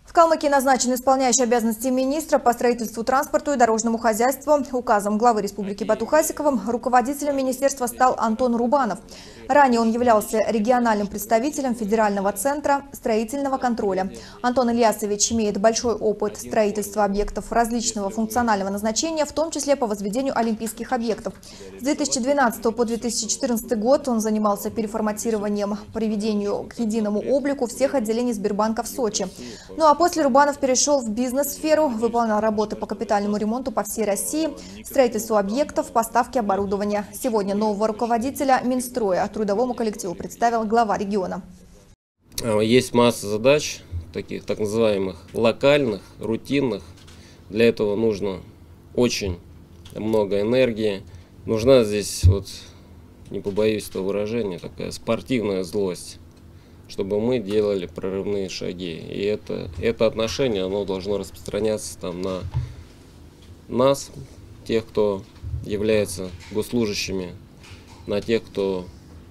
В Калмыкии назначен исполняющий обязанности министра по строительству, транспорту и дорожному хозяйству. Указом главы Республики Бату Хасиковым руководителем министерства стал Антон Рубанов. Ранее он являлся региональным представителем Федерального центра строительного контроля. Антон Ильясович имеет большой опыт строительства объектов различного функционального назначения, в том числе по возведению олимпийских объектов. С 2012 по 2014 год он занимался переформатированием, приведению к единому облику всех отделений Сбербанка в Сочи. Ну а после Рубанов перешел в бизнес-сферу, выполнял работы по капитальному ремонту по всей России, строительству объектов, поставке оборудования. Сегодня нового руководителя Минстроя трудовому коллективу представил глава региона. Есть масса задач, таких так называемых локальных, рутинных. Для этого нужно очень много энергии. Нужна здесь, не побоюсь этого выражения, такая спортивная злость, чтобы мы делали прорывные шаги. И это отношение, оно должно распространяться на нас, тех, кто является госслужащими, на тех, кто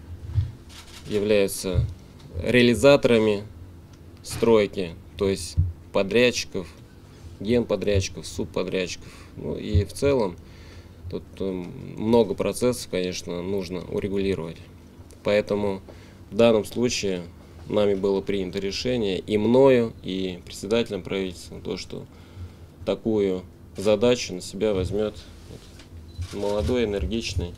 является реализаторами стройки, то есть подрядчиков, генподрядчиков, субподрядчиков. И в целом тут много процессов, конечно, нужно урегулировать. Поэтому в данном случае нами было принято решение и мною, и председателем правительства, то, что такую задачу на себя возьмет молодой, энергичный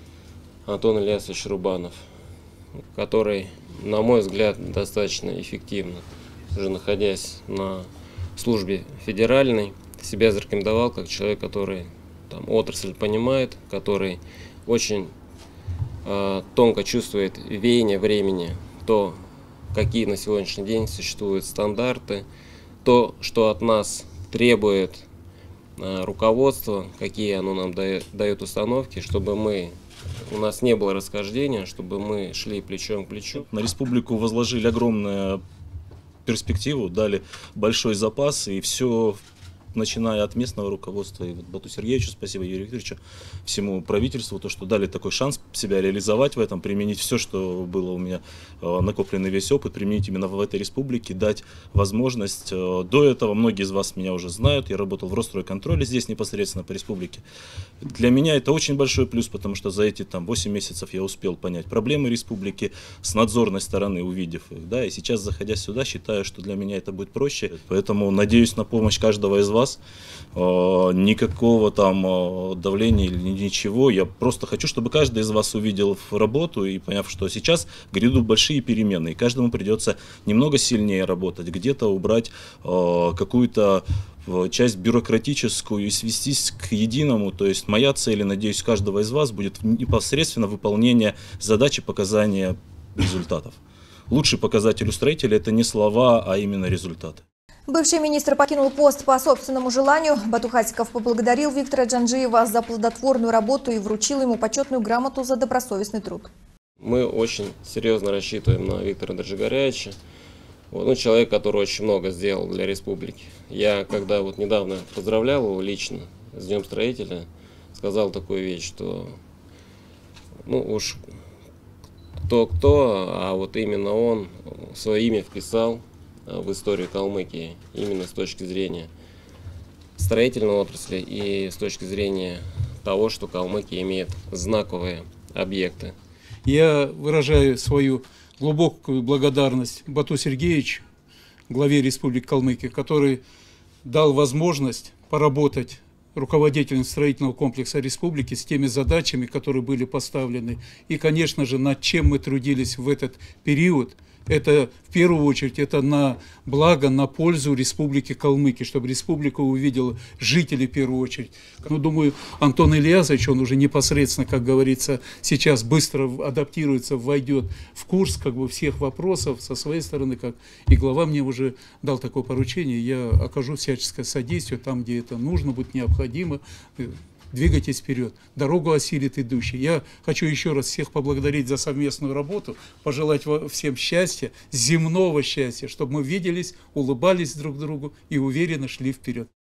Антон Ильясович Рубанов, который, на мой взгляд, достаточно эффективно, уже находясь на службе федеральной, себя зарекомендовал как человек, который отрасль понимает, который очень тонко чувствует веяние времени, то, какие на сегодняшний день существуют стандарты, то, что от нас требует руководство, какие оно нам дает установки, чтобы у нас не было расхождения, чтобы мы шли плечом к плечу. На республику возложили огромную перспективу, дали большой запас, и все, начиная от местного руководства, и Бату Сергеевичу спасибо, Юрию Викторовичу, всему правительству, то, что дали такой шанс себя реализовать в этом, применить все, что было у меня, накопленный весь опыт, применить именно в этой республике, дать возможность. До этого многие из вас меня уже знают, я работал в Росстройконтроле здесь непосредственно по республике. Для меня это очень большой плюс, потому что за эти 8 месяцев я успел понять проблемы республики с надзорной стороны, увидев их. Да, и сейчас, заходя сюда, считаю, что для меня это будет проще. Поэтому надеюсь на помощь каждого из вас. Никакого давления или ничего. Я просто хочу, чтобы каждый из вас увидел работу и поняв, что сейчас грядут большие перемены, и каждому придется немного сильнее работать, где-то убрать какую-то часть бюрократическую и свестись к единому. То есть моя цель, и надеюсь, каждого из вас будет непосредственно выполнение задачи показания результатов. Лучший показатель у строителя — это не слова, а именно результаты. Бывший министр покинул пост по собственному желанию. Бату Хасиков поблагодарил Виктора Джанджиева за плодотворную работу и вручил ему почетную грамоту за добросовестный труд. Мы очень серьезно рассчитываем на Виктора Джанджиевича. Человек, который очень много сделал для республики. Я, когда недавно поздравлял его лично с Днем строителя, сказал такую вещь, что уж кто-кто, а именно он свое имя вписал в историю Калмыкии, именно с точки зрения строительной отрасли и с точки зрения того, что Калмыкия имеет знаковые объекты. Я выражаю свою глубокую благодарность Бату Сергеевичу, главе Республики Калмыкия, который дал возможность поработать руководителем строительного комплекса республики с теми задачами, которые были поставлены. И, конечно же, над чем мы трудились в этот период. Это, в первую очередь, это на благо, на пользу Республики Калмыкия, чтобы республика увидела жителей в первую очередь. Думаю, Антон Ильясович, он уже непосредственно, как говорится, сейчас быстро адаптируется, войдет в курс всех вопросов со своей стороны, как и глава мне уже дал такое поручение, я окажу всяческое содействие там, где это нужно, будет необходимо. Двигайтесь вперед, дорогу осилит идущий. Я хочу еще раз всех поблагодарить за совместную работу, пожелать всем счастья, земного счастья, чтобы мы виделись, улыбались друг другу и уверенно шли вперед.